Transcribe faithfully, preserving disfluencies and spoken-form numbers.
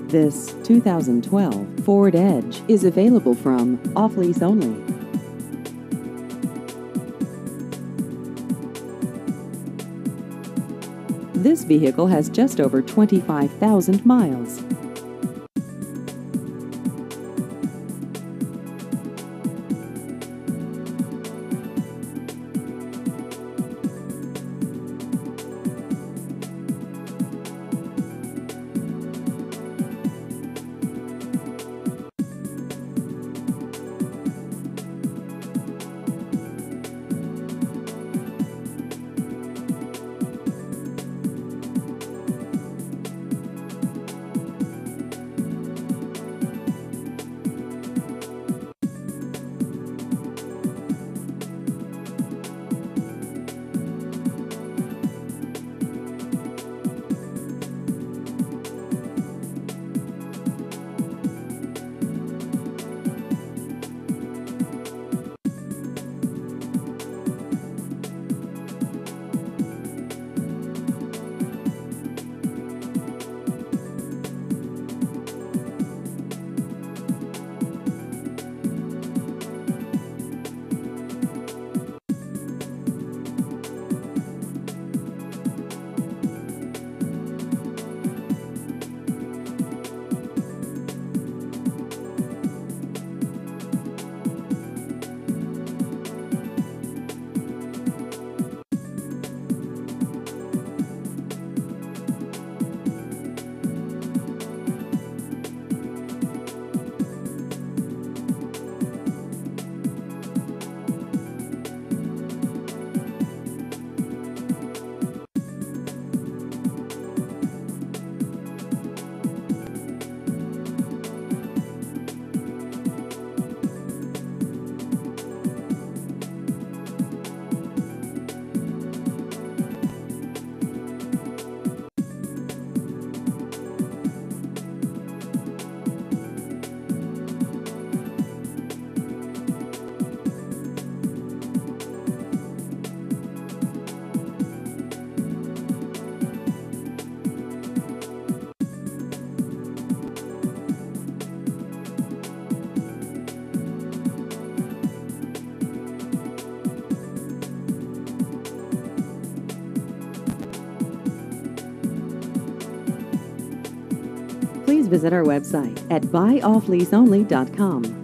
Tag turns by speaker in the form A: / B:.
A: This two thousand twelve Ford Edge is available from Off Lease Only. This vehicle has just over twenty-five thousand miles. Please visit our website at buy off lease only dot com.